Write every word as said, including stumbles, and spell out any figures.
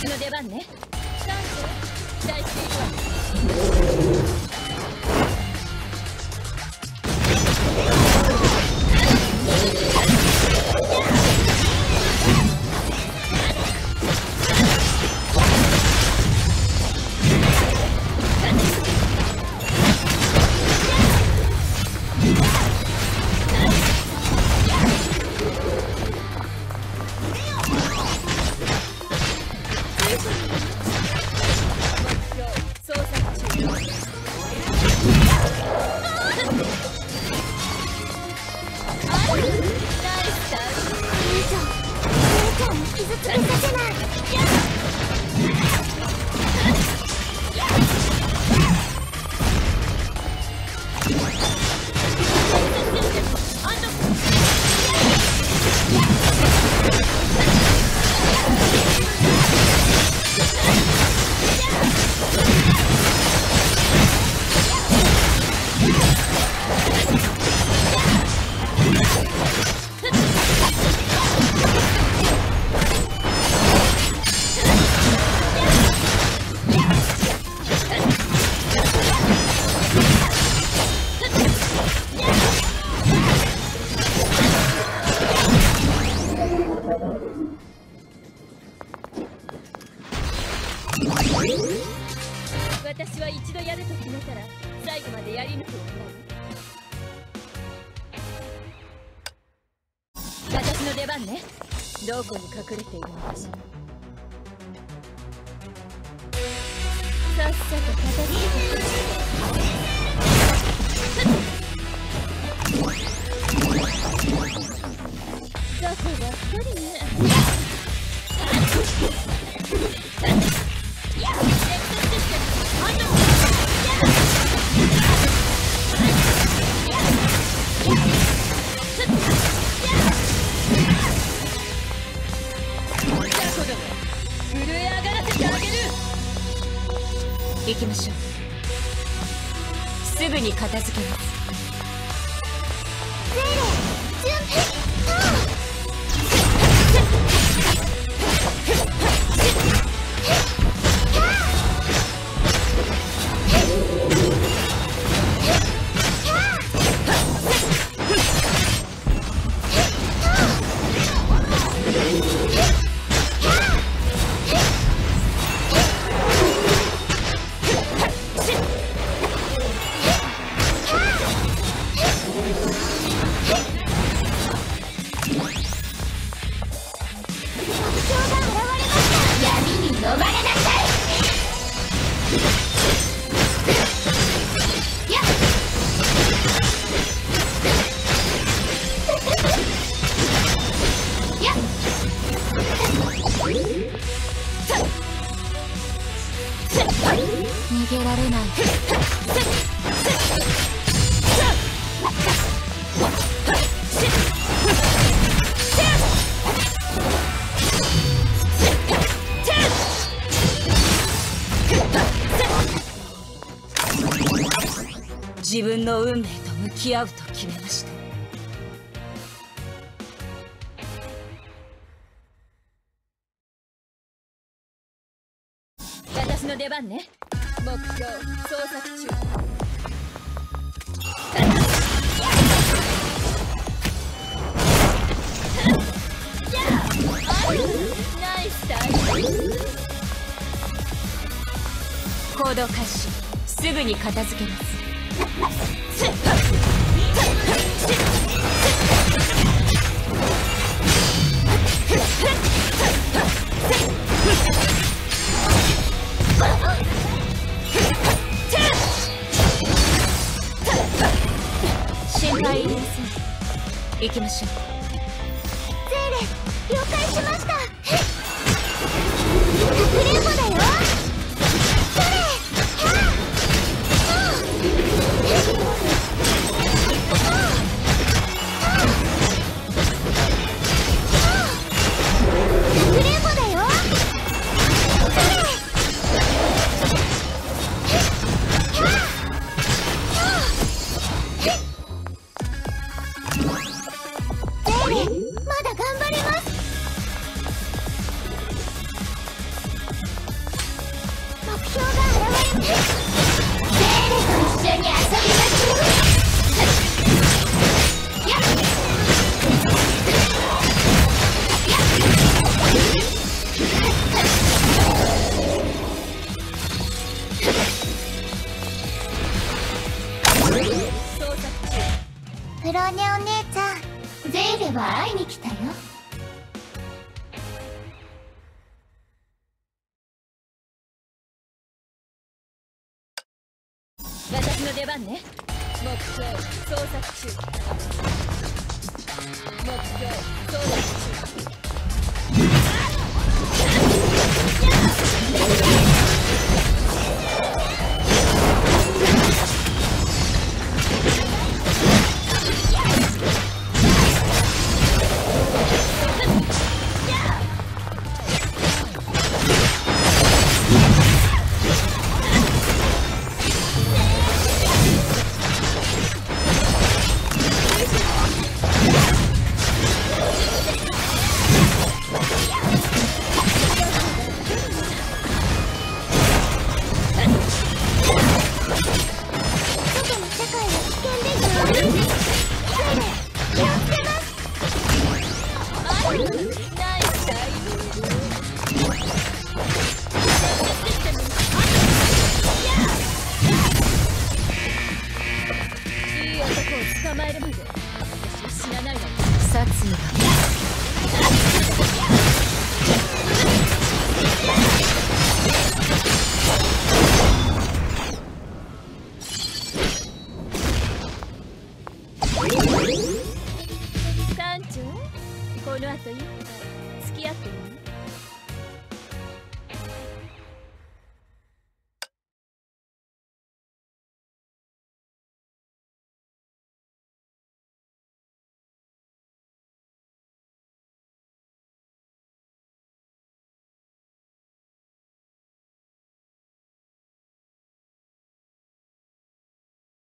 私の出番ね。チャンス期待しているわ。私は一度やると決めたら最後までやり抜くわ。私の出番ね。どこに隠れているのかしら。さっさと片付けて雑魚ばっかりね。行きましょう。すぐに片付けます。ゼーレ準備。逃げられない。自分の運命と向き合うと決めました。私の出番ね。目標捜索中。ナイスタイム。行動開始。すぐに片付けます。心配いりません。行きましょう。ゼーレ了解しました。かくれんぼだよ。それレは会いに来たよ。私の出番ね。目標捜索中。目標捜索中。捕まえるまで私は死なないわ。殺意が艦長、この後一杯付き合ってよね。